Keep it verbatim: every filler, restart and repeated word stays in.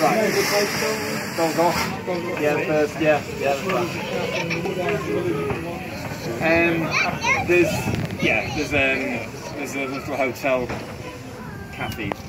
Right. Go on, go on. Yeah, the first, yeah, yeah, that's right. Um, there's, yeah, there's, um, there's a little hotel cafe